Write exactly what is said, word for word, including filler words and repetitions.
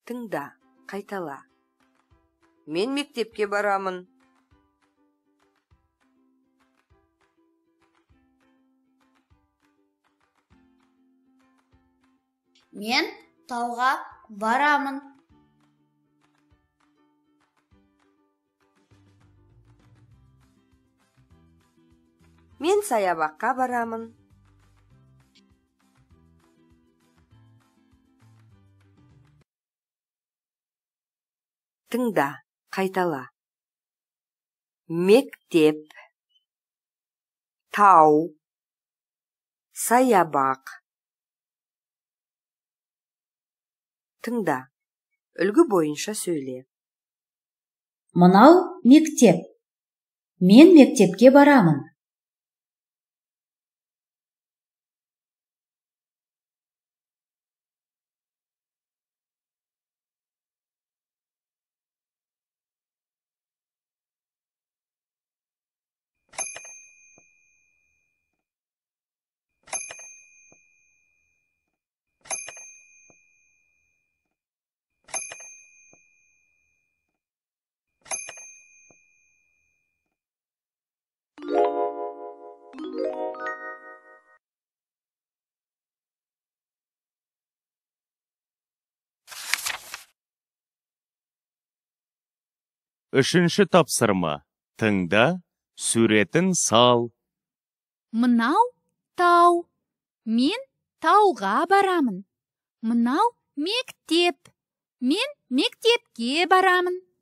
Тыңда, қайтала. Мен мектепке барамын. Мен тауға барамын. Мен саябаққа барамын. Тыңда, қайтала. Мектеп, тау, саябақ. Тыңда, үлгі бойынша сөйле. Мынау мектеп. Мен мектепке барамын. Үшінші тапсырма. Тыңда, суретін сал. Мынау тау. Мен тауға барамын. Мынау мектеп. Мен мектепке барамын.